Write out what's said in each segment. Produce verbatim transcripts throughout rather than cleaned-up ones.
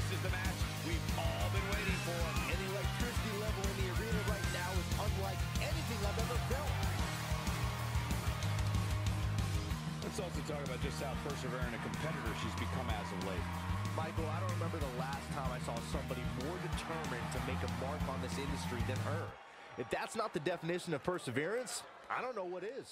This is the match we've all been waiting for. And the electricity level in the arena right now is unlike anything I've ever felt. Let's also talk about just how persevering a competitor she's become as of late. Michael, I don't remember the last time I saw somebody more determined to make a mark on this industry than her. If that's not the definition of perseverance, I don't know what is.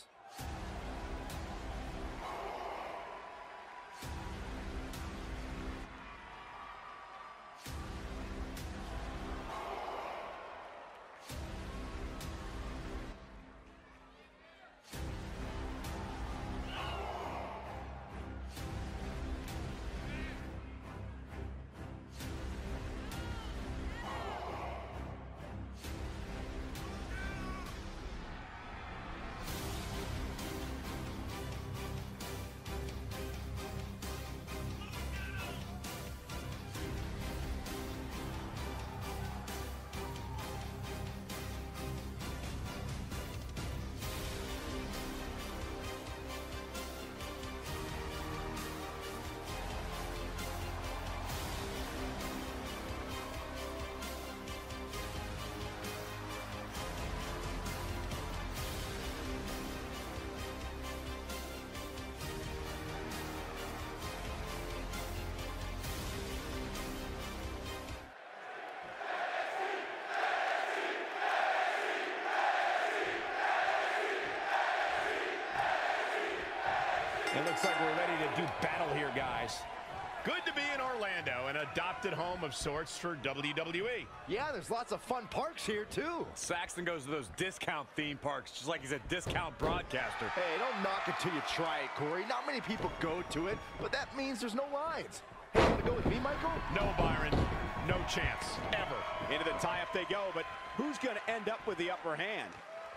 It looks like we're ready to do battle here, guys. Good to be in Orlando, an adopted home of sorts for W W E. Yeah, there's lots of fun parks here, too. Saxton goes to those discount theme parks just like he's a discount broadcaster. Hey, don't knock it till you try it, Corey. Not many people go to it, but that means there's no lines. Hey, you want to go with me, Michael? No, Byron. No chance. Ever. Into the tie-up they go, but who's going to end up with the upper hand?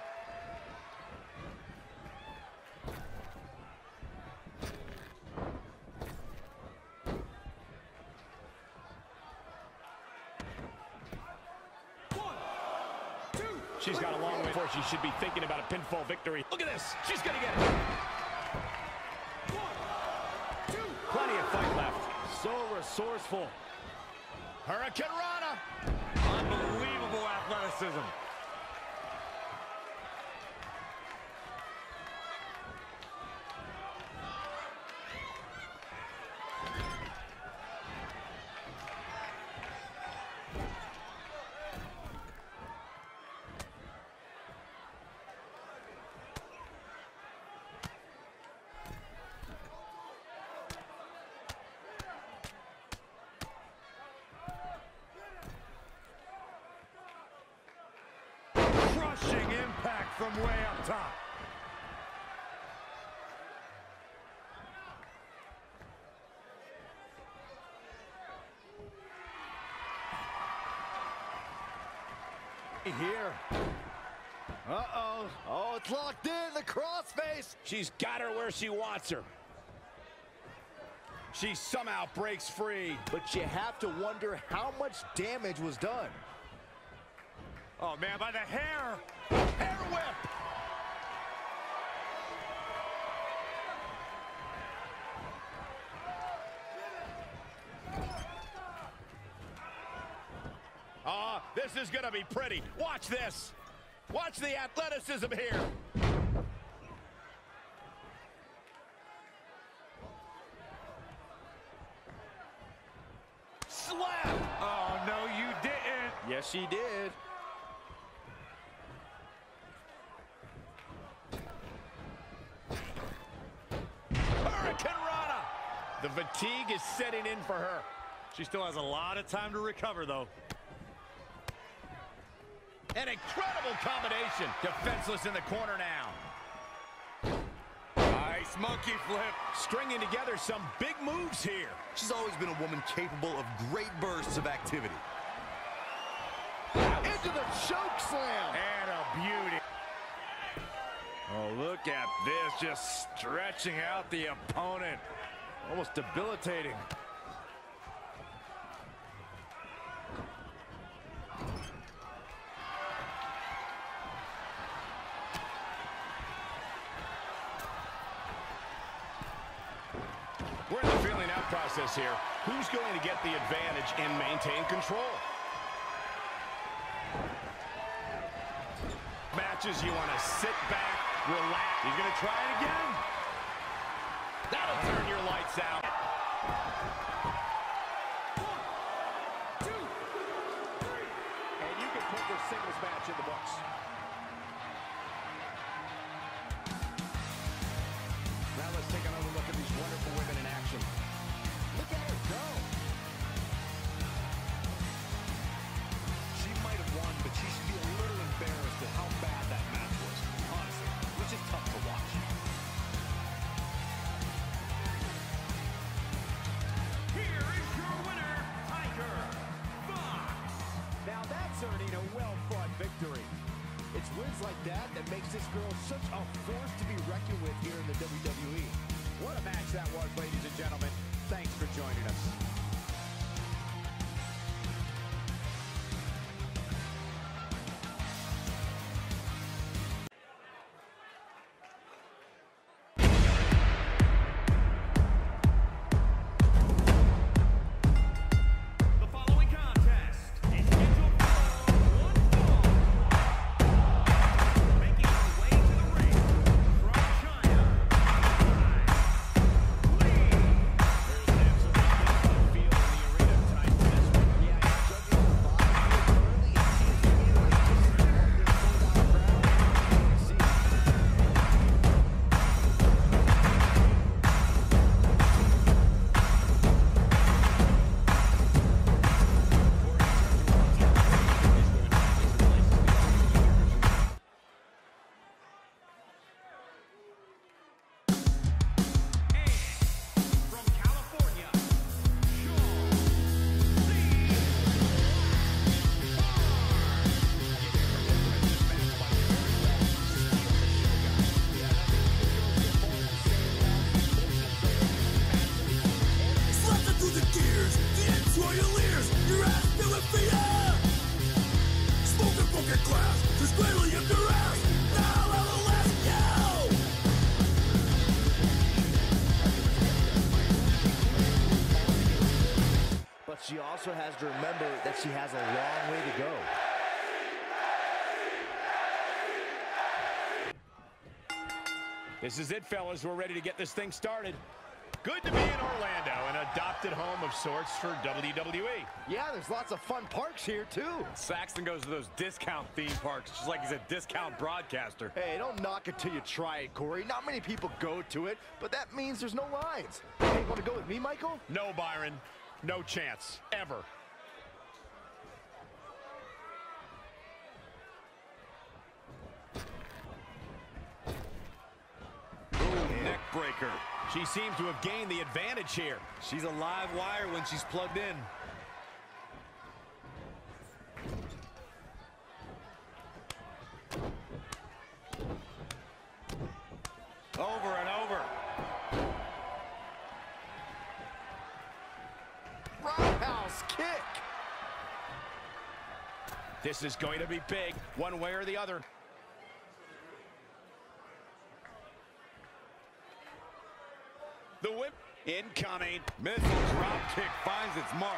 She's got a long way before she should be thinking about a pinfall victory. Look at this. She's going to get it. One, two. Plenty of fight left. So resourceful. Hurricane Rana. Unbelievable athleticism. Crushing impact from way up top. Here. Uh-oh. Oh, it's locked in. The crossface. She's got her where she wants her. She somehow breaks free. But you have to wonder how much damage was done. Oh, man, by the hair. Hair whip. Ah, uh, this is going to be pretty. Watch this. Watch the athleticism here. Slap. Oh, no, you didn't. Yes, she did. Hurricane Rana. The fatigue is setting in for her. She still has a lot of time to recover, though. An incredible combination. Defenseless in the corner now. Nice monkey flip. Stringing together some big moves here. She's always been a woman capable of great bursts of activity. Into the choke slam. And a beauty. Oh, look at this. Just stretching out the opponent. Almost debilitating. Where's the feeling out process here. Who's going to get the advantage and maintain control? Matches, you want to sit back, relax. He's going to try it again. That'll turn your lights out. One, two, three. And you can put this singles match in the books. Now let's take another look at these wonderful women in action. Look at her go. She might have won, but she should be a little embarrassed at how bad that match was. Honestly, it was just tough to watch. Here is your winner, Tiger Fox. Now that's earning a well-fought victory. It's wins like that that makes this girl such a force to be reckoned with here in the W W E. What a match that was, ladies and gentlemen. Thanks for joining us. The following contest is scheduled for one fall. Making her way to the ring from China, Lee. There's an absolute feel in the arena tonight for this one. Yeah, he's juggling the body here currently. It seems to me like this is the longest sold-out crowd we've seen. From California, Sean Lee. Slapping through the gears, the editorial ears, your ass feeling fear. Smoking broken glass, there's clearly in your ass. Now I will ask you. But she also has to remember that she has a long way to go. This is it, fellas. We're ready to get this thing started. Good to be in Orlando, an adopted home of sorts for W W E. Yeah, there's lots of fun parks here, too. Saxton goes to those discount theme parks just like he's a discount broadcaster. Hey, don't knock it till you try it, Corey. Not many people go to it, but that means there's no lines. Hey, you want to go with me, Michael? No, Byron. No chance. Ever. Ooh, neck breaker. She seems to have gained the advantage here. She's a live wire when she's plugged in. Over and over. Roundhouse kick. This is going to be big, one way or the other. The whip incoming. Missile drop kick finds its mark.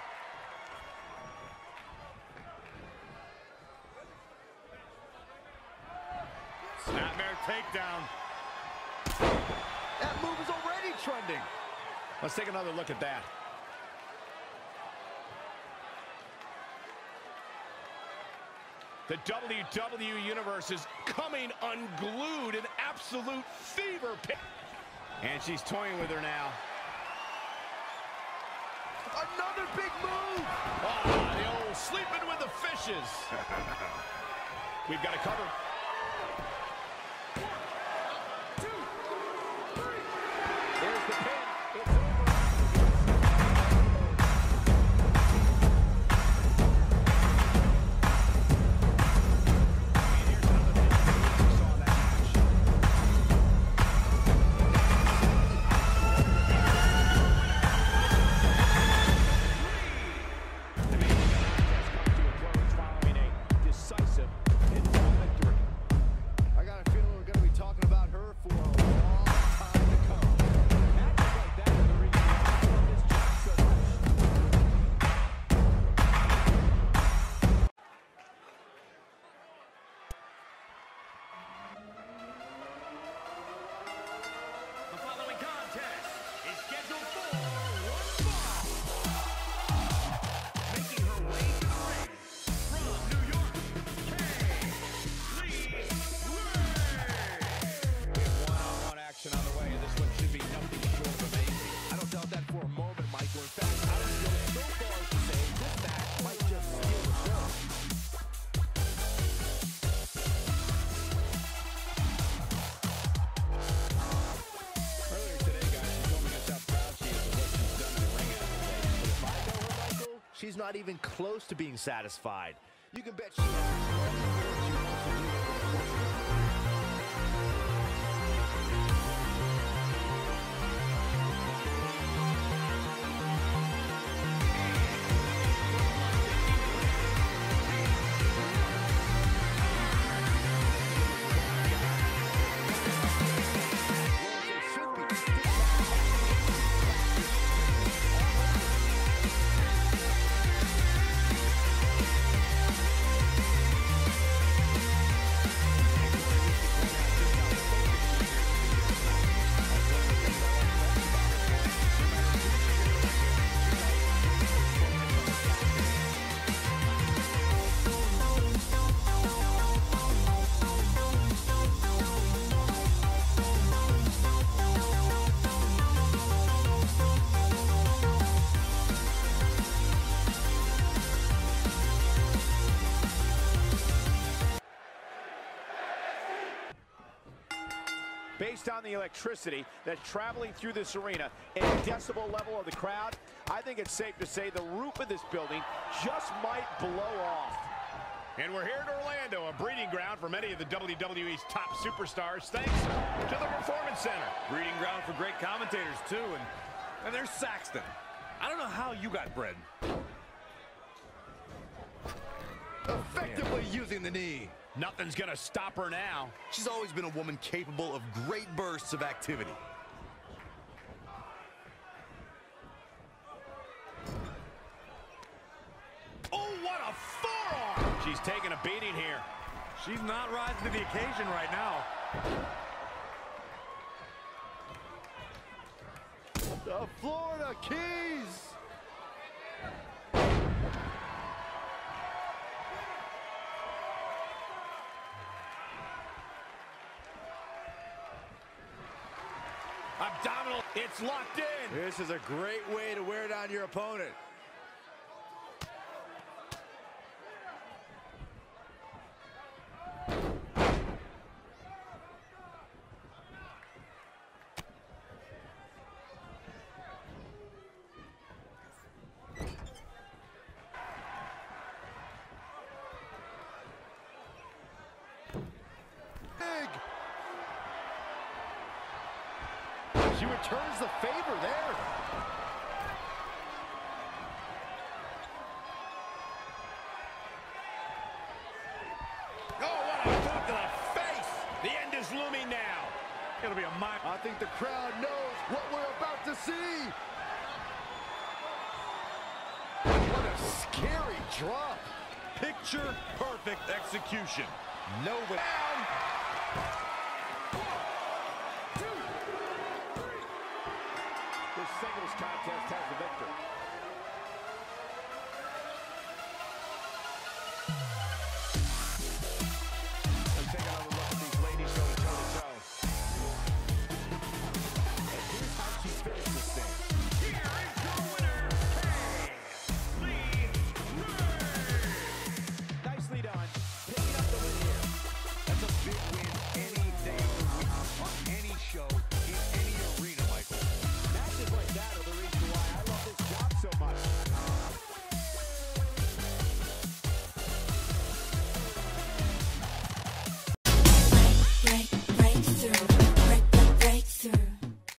Snapmare takedown. That move is already trending. Let's take another look at that. The W W E Universe is coming unglued, an absolute fever pitch. And she's toying with her now. Another big move. Ah, the old sleeping with the fishes. We've got it covered. There's the pin. It's over. And here's another big move we saw in that match. The main event has come to a close following a decisive pinfall victory. she's not even close to being satisfied. You can bet she has Based on the electricity that's traveling through this arena and the decibel level of the crowd, I think it's safe to say the roof of this building just might blow off. And we're here in Orlando, a breeding ground for many of the W W E's top superstars, thanks to the Performance Center. Breeding ground for great commentators, too. And, and there's Saxton. I don't know how you got bred. Effectively using the knee. Nothing's gonna stop her now. She's always been a woman capable of great bursts of activity. Oh, what a forearm! She's taking a beating here. She's not rising to the occasion right now. the Florida Keys. Abdominal, it's locked in. This is a great way to wear down your opponent. She returns the favor there. Oh, what a boot to the face. The end is looming now. It'll be a mile. I think the crowd knows what we're about to see. What a scary drop. Picture perfect execution. No way. Down.